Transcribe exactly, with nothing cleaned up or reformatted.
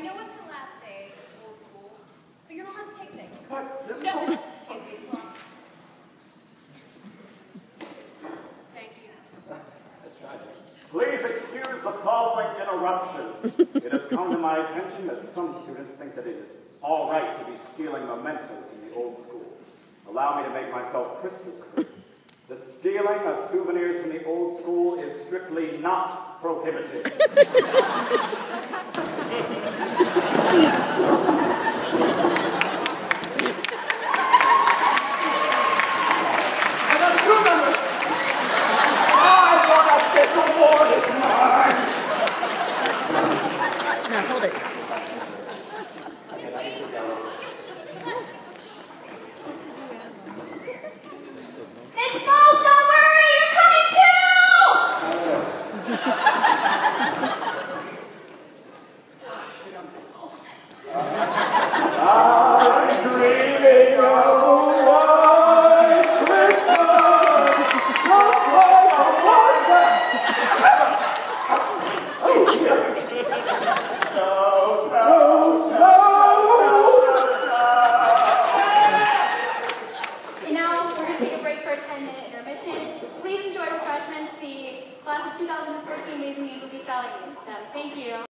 know it's the last day of old school, but you're allowed to take things. What? This is No. all- Okay, well, thank you. Let's try this. Please excuse the following interruption. It has come to my attention that some students think that it is all right to be stealing mementos from the old school. Allow me to make myself crystal clear. The stealing of souvenirs from the old school is strictly not prohibited. No, hold it. Miss Falls, don't worry, you're coming too! I'm dreaming of a white Christmas, just like a water. Oh, dear. Snow, snow, snow, And now we're going to take a break for a ten minute intermission. Please enjoy refreshments. The class of two thousand fourteen Amazing Angel will be selling them. Thank you.